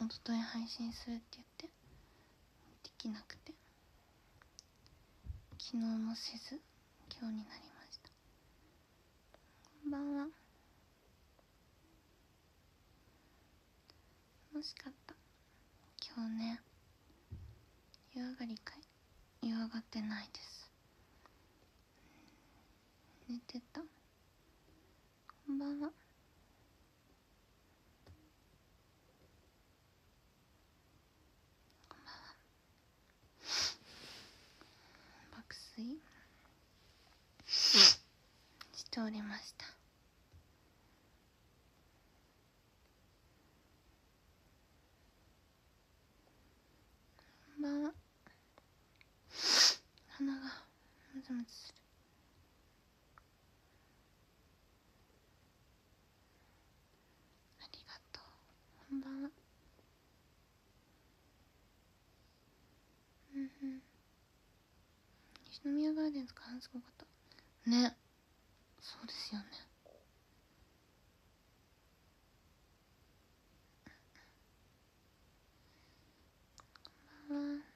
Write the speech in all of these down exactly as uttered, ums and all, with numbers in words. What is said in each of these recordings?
一昨日配信するって言ってできなくて、昨日もせず今日になりました。こんばんは。楽しかった。今日ね、湯上がり会、湯上がってないです。寝てた。こんばんは。こんばんは。爆睡しておりました。こんばんは。鼻がムズムズする。ありがとう。こんばんは。うんうん。西宮ガーデンズかすごかったね。そうですよね。こんばんは。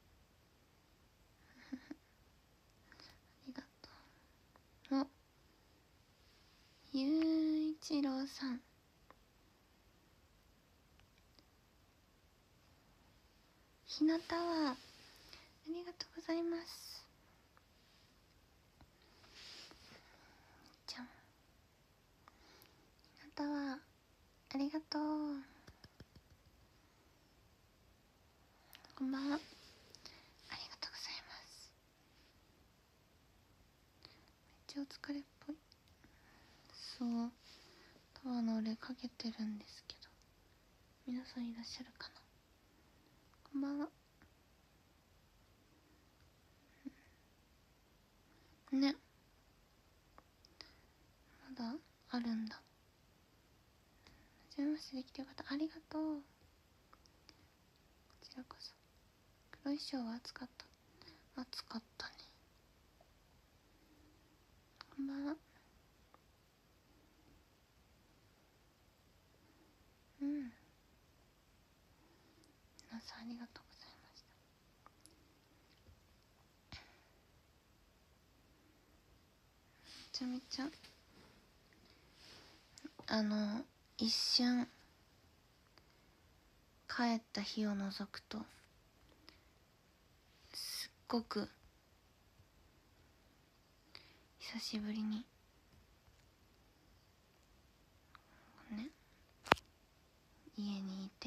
ありがとう。お、ゆういちろうさん、ひなたわ、ありがとうございます。じゃん、ひなたわ、ありがとう。こんばんは。ありがとうございます。めっちゃお疲れっぽい。そう、タワーの俺かけてるんですけど、皆さんいらっしゃるかな。こんばんは。ね、まだあるんだ。はじめましてできてよかった。ありがとう。こちらこそ。黒い衣装は暑かった。暑かったね。こんばんは。うん、皆さんありがとうございました。めちゃめちゃあの一瞬帰った日を除くとすっごく久しぶりにね、家にいて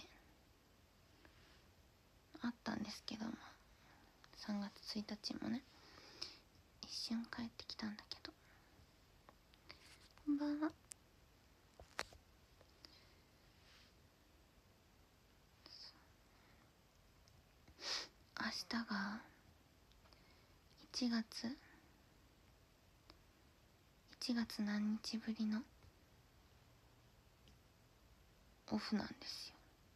あったんですけども、さんがつついたちもね一瞬帰ってきたんだけど。こんばんは。明日がいちがついちがつ何日ぶりのオフなんですよ。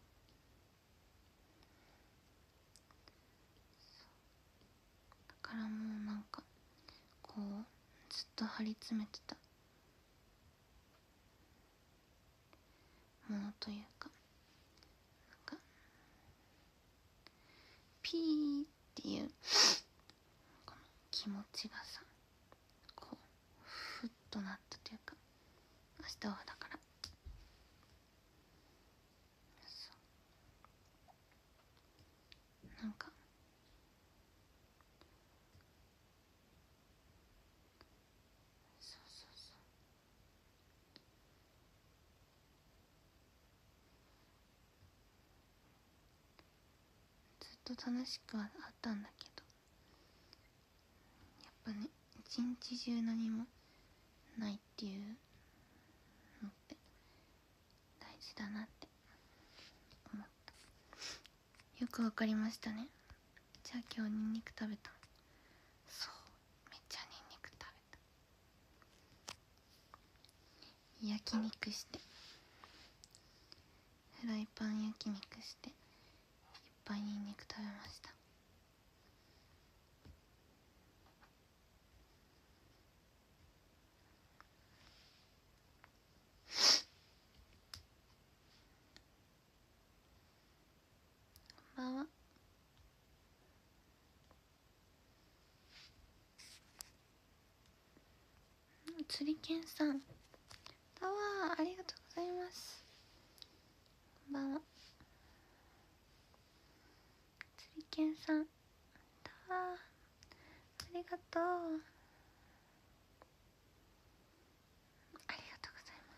だからもうなんかこうずっと張り詰めてたものというか、なんかピーっていうこの気持ちがさ、こうふっとなったというか、明日はだからそうなんかそうそうそうずっと楽しくはあったんだけど、やっぱね一日中何もないっていうのって大事だなって思った。よくわかりましたね。じゃあ今日ニンニク食べた。そう、めっちゃニンニク食べた。焼肉してフライパン焼肉していっぱいニンニク食べました。 んは。釣りけんさん、タワーありがとうございます。こんばんは。釣りけんさん、タワーありがとう。ありがとうございます。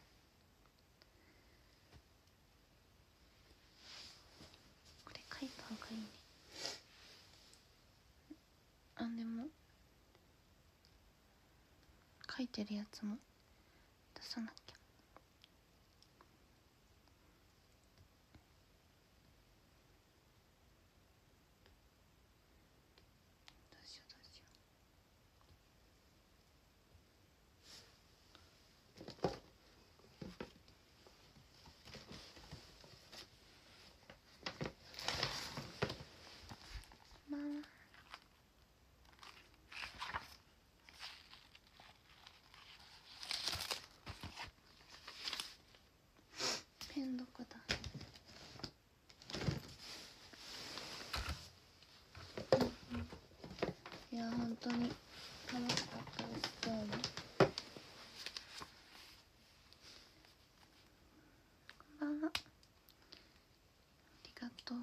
これ書いた方がいいね。あ、でも書いてるやつも出さなきゃ。どうしようどうしよう。まあペンどこだ。いや本当に楽しかったです。どうもこんばんは。ありがとう。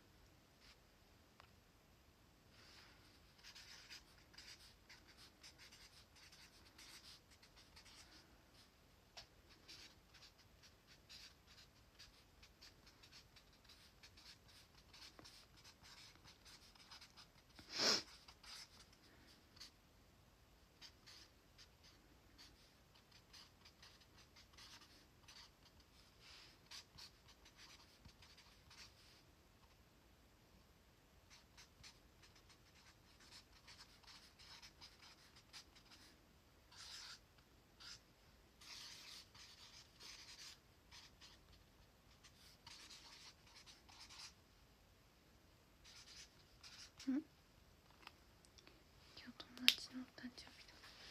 ん、今日友達の誕生日だ。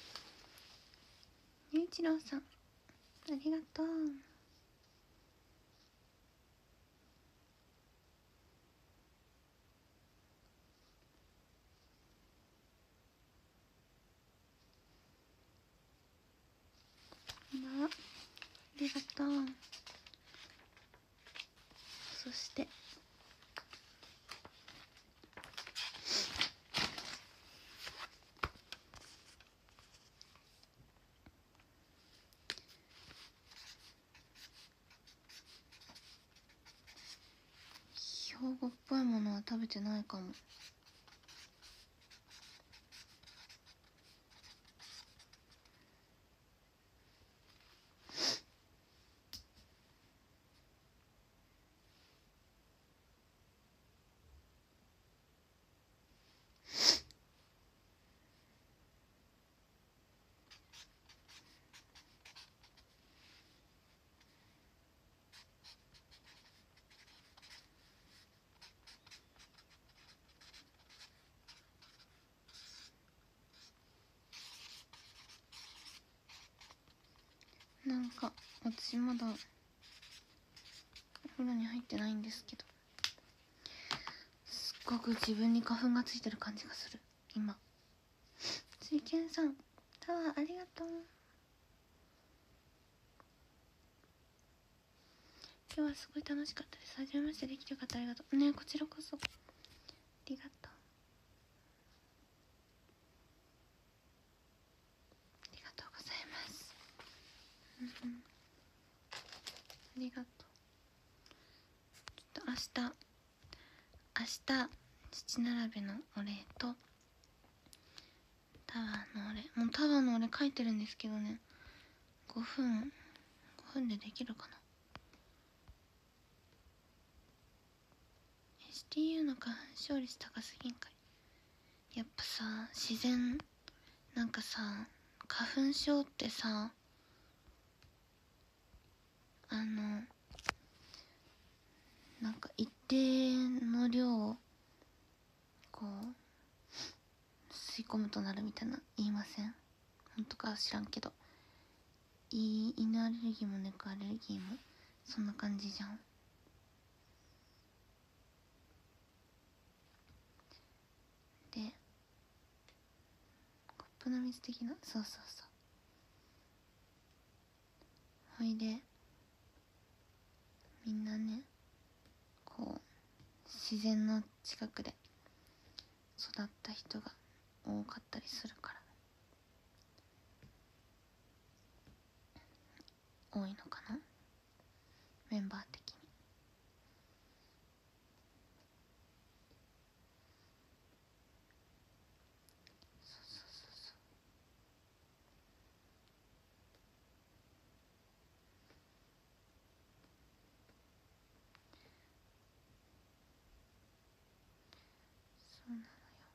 ゆういちろうさん、ありがとう。こんばんは。ありがとう。そして兵庫っぽいものは食べてないかも。なんか私まだお風呂に入ってないんですけど、すっごく自分に花粉がついてる感じがする今。水拳さん、タワーありがとう。今日はすごい楽しかったです。はじめましてできてよかった。ありがとうね。こちらこそありがとう。ありがとうございます。うんうん、ありがとう。ちょっと明日明日七並べのお礼とタワーのお礼、もうタワーのお礼書いてるんですけどね、ごふんごふんでできるかな。 エスティーユー の花粉症率高すぎんかい。やっぱさ、自然なんかさ、花粉症ってさ、あのなんか一定の量をこう吸い込むとなるみたいな言いません？本当か知らんけど、い犬アレルギーも猫アレルギーもそんな感じじゃん。 食の水的な、そうそうそう。ほいでみんなね、こう自然の近くで育った人が多かったりするから多いのかな、メンバー的に。そうそうそうそう。そうなのよ。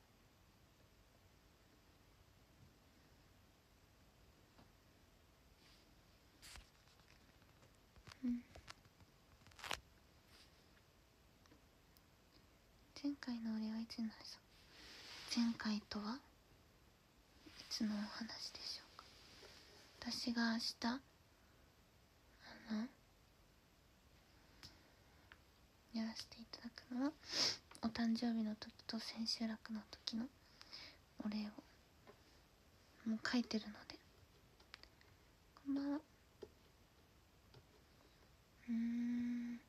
うん。前回の俺はいつになりそう。前回とはいつのお話でしょうか。私が明日あのやらせていただくのはお誕生日の時と千秋楽の時のお礼をもう書いてるので。こんばんは。うーん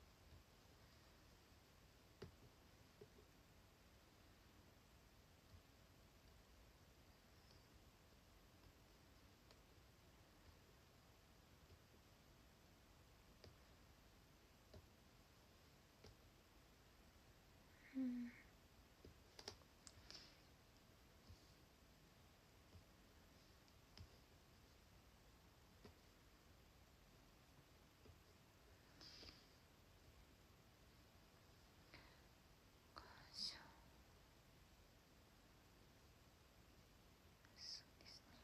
うんそうですね。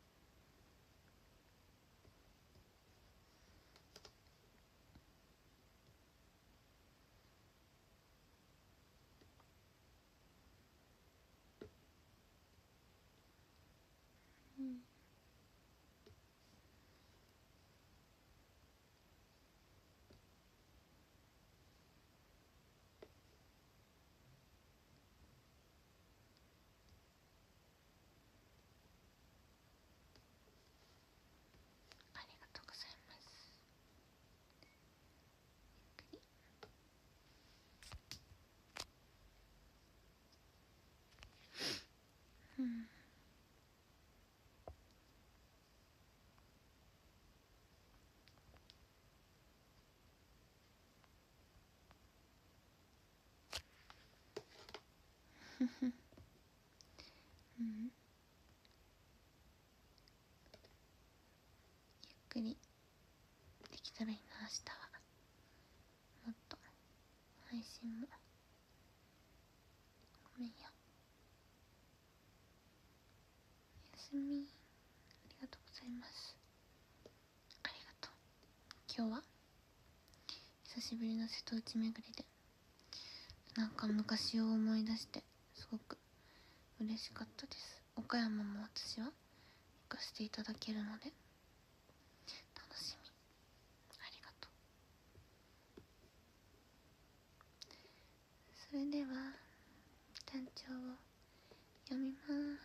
うんありがとうございます。うんふふうんゆっくりできたらいいな。明日はもっと配信も。ごめんよ。おやすみ。ありがとうございます。ありがとう。今日は久しぶりの瀬戸内巡りでなんか昔を思い出してすごく嬉しかったです。岡山も私は行かせていただけるので楽しみ。ありがとう。それでは単調を読みます。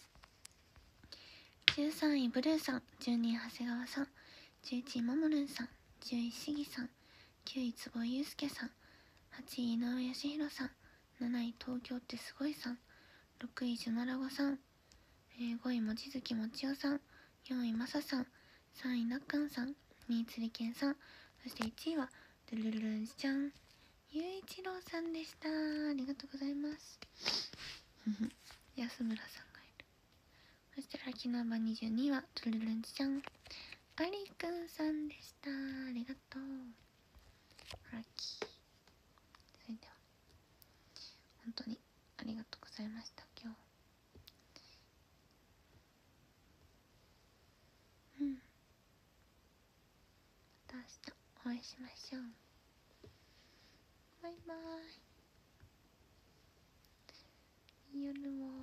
じゅうさんいブルーさん、じゅうにい長谷川さん、じゅういちいももるんさん、じゅういちいしぎさん、きゅうい坪井祐介さん、はちい井上義弘さん、なない東京ってすごいさん、ろくいじゅならごさん、えー、ごい望月もちおさん、よんいまささん、さんいなっかんさん、にいつりけんさん、そしていちいはルルルルンちゃんゆういちろうさんでした。ありがとうございます。安村さんがいる。そしてラッキーナンバーにじゅうにはトゥルルンちゃんありくんさんでした。ありがとう。ラッキー。それでは本当にありがとうございました。今日うんまた明日お会いしましょう。バイバーイ。夜を